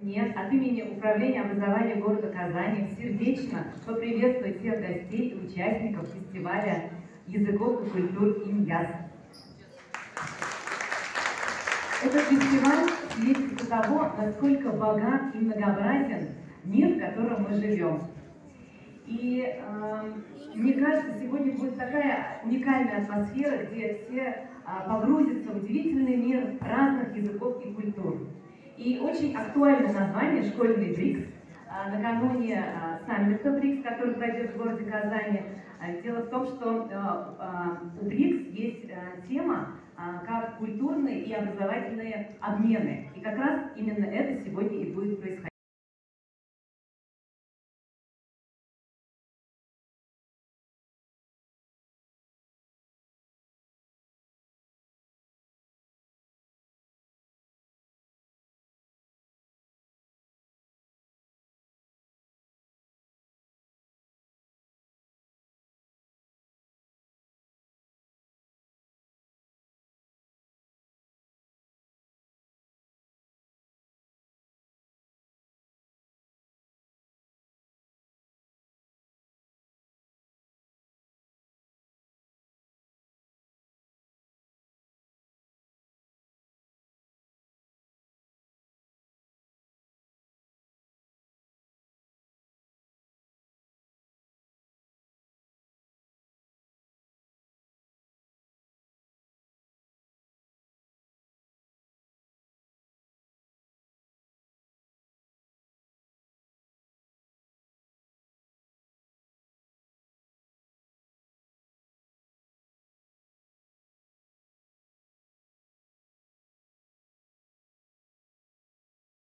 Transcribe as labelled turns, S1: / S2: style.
S1: Нет, от имени Управления образования города Казани сердечно поприветствую всех гостей и участников фестиваля языков и культур ИМЯС. Этот фестиваль свидетельствует того, насколько богат и многообразен мир, в котором мы живем. И мне кажется, сегодня будет такая уникальная атмосфера, где все погрузятся в удивительный мир разных языков и культур. И очень актуальное название «Школьный БРИКС». Накануне саммита БРИКС, который пройдет в городе Казани. Дело в том, что у БРИКС есть тема как культурные и образовательные обмены. И как раз именно это сегодня и будет